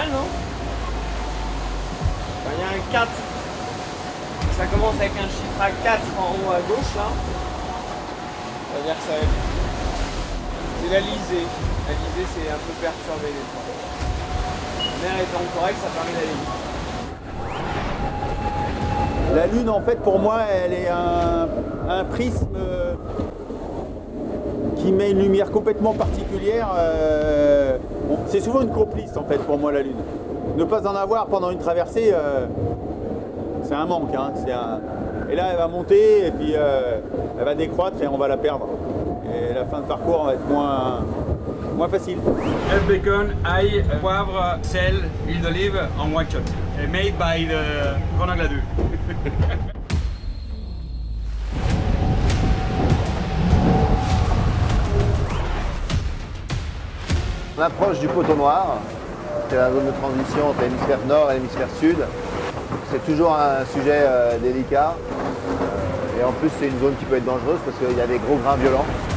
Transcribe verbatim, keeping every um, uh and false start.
mal, non? Il y a un quatre. Ça commence avec un chiffre à quatre en haut à gauche, là. C'est-à-dire que ça... c'est la lisée. La lisée, c'est un peu perturbé des fois. La mer étant correcte, ça permet d'aller vite. La Lune, en fait, pour moi, elle est un, un prisme euh, qui met une lumière complètement particulière. Euh, bon, c'est souvent une complice, en fait, pour moi, la Lune. Ne pas en avoir pendant une traversée, euh, c'est un manque. Hein, c'est un... Et là, elle va monter, et puis euh, elle va décroître, et on va la perdre. Et la fin de parcours va être moins, moins facile. Œuf, bacon, ail, poivre, sel, huile d'olive en one shot. Made by the Ronan Gladu. On approche du poteau noir, c'est la zone de transition entre l'hémisphère nord et l'hémisphère sud. C'est toujours un sujet euh, délicat euh, et en plus c'est une zone qui peut être dangereuse parce qu'il y a des gros grains violents.